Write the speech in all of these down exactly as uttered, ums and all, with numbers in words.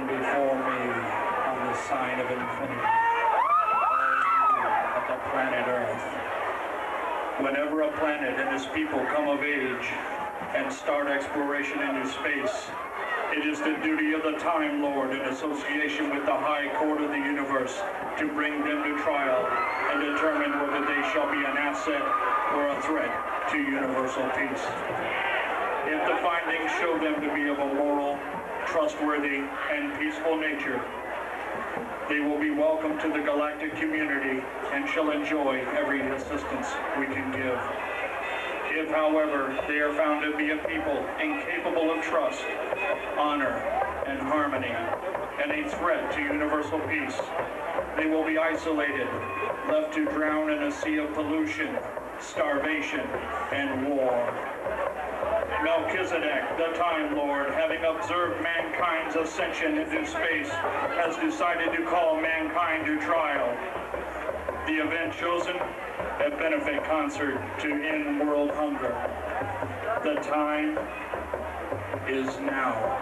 before me on the sign of infinity of the planet Earth. Whenever a planet and its people come of age and start exploration into space, it is the duty of the Time Lord in association with the High Court of the Universe to bring them to trial and determine whether they shall be an asset or a threat to universal peace. If the findings show them to be of a moral, trustworthy, and peaceful nature, they will be welcome to the galactic community and shall enjoy every assistance we can give. If, however, they are found to be a people incapable of trust, honor, and harmony, and a threat to universal peace, they will be isolated, left to drown in a sea of pollution, starvation, and war. Melchizedek, the Time Lord, having observed mankind's ascension into space, has decided to call mankind to trial. The event chosen, a benefit concert to end world hunger. The time is now.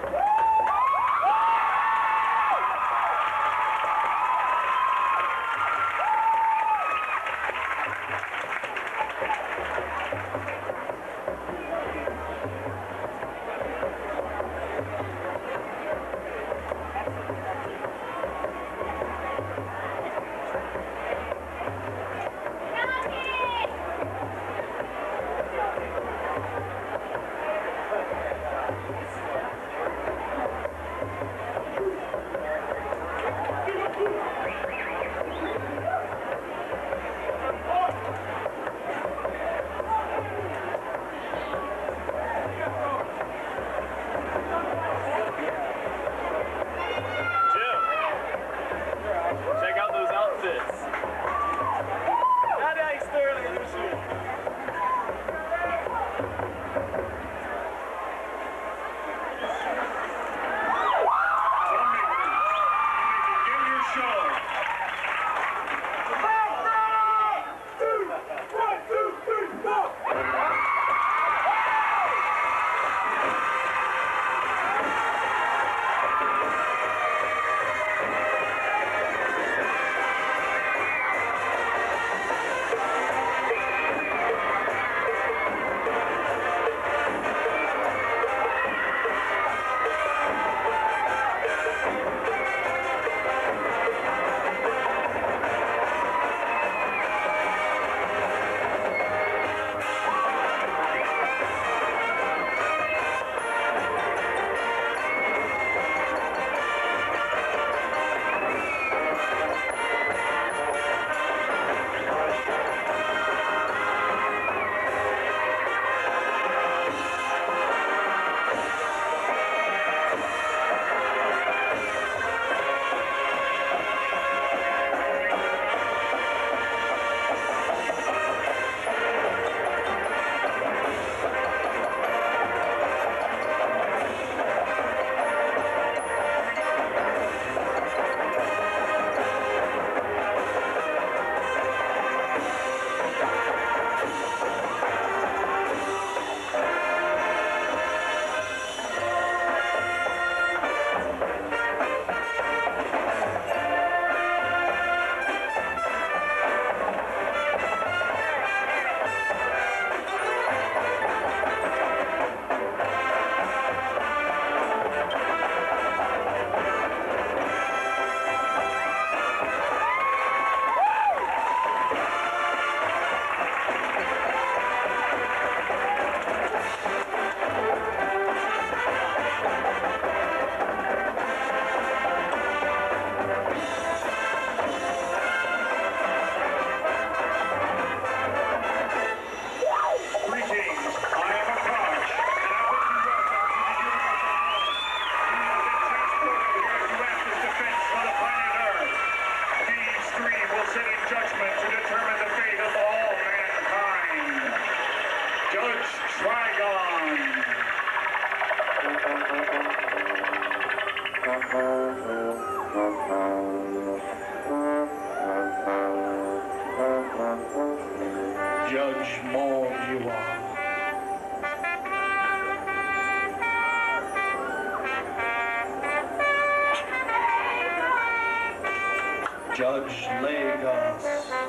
Judge Maul, you are. Judge Lagos.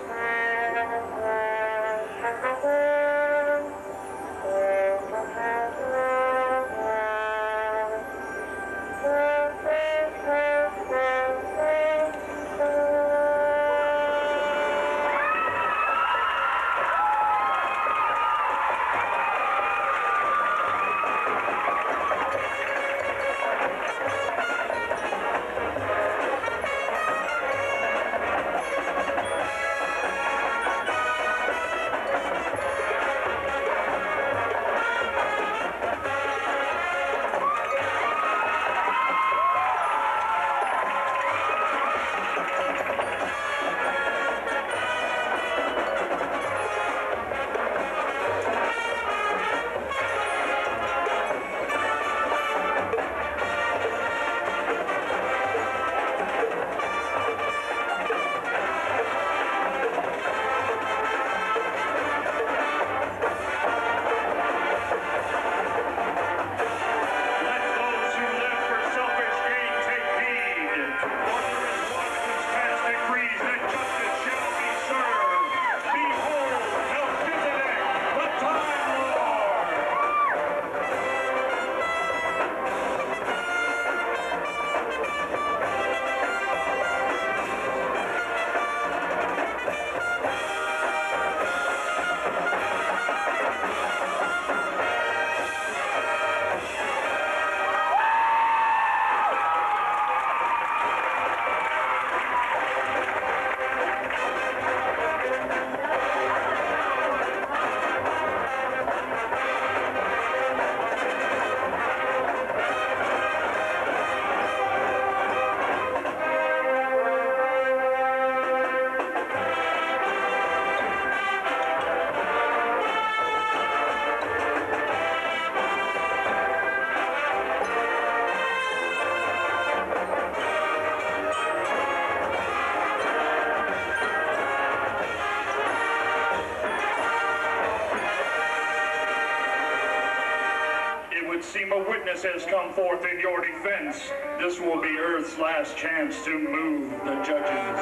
Seem a witness has come forth in your defense. This will be Earth's last chance to move the judges.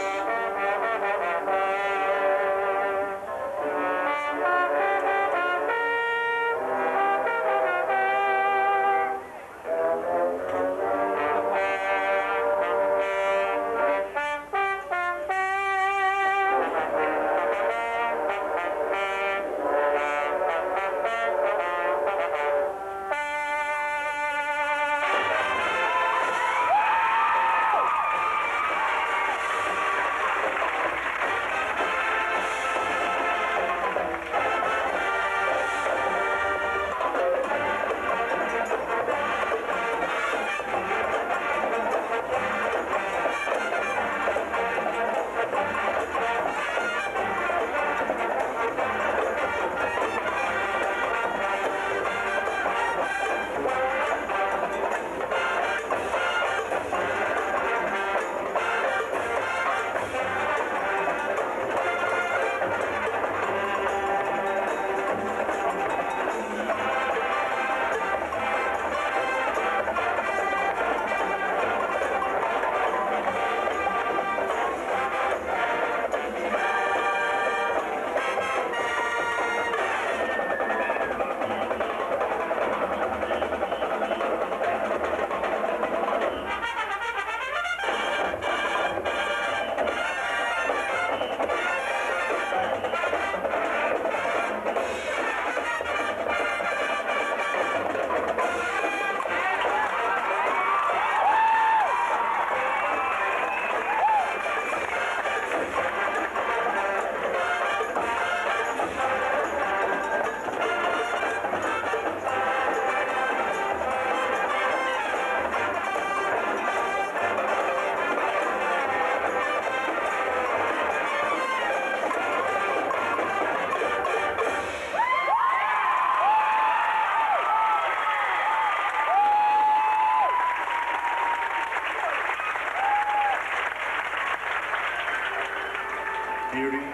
Beauty,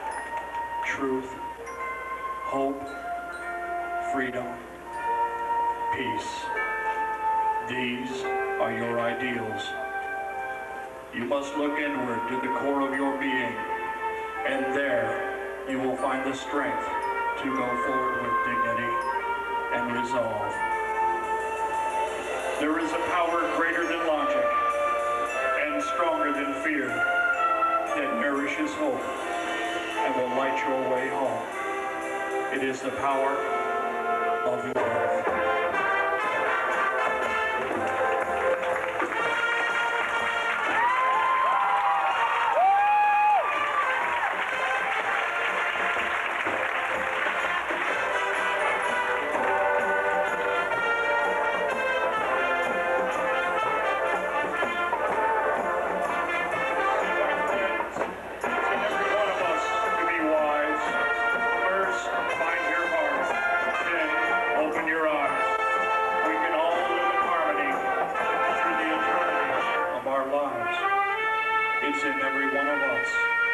truth, hope, freedom, peace. These are your ideals. You must look inward to the core of your being, and there you will find the strength to go forward with dignity and resolve. There is a power greater than logic and stronger than fear that nourishes hope and will light your way home. It is the power of love. It's in every one of us.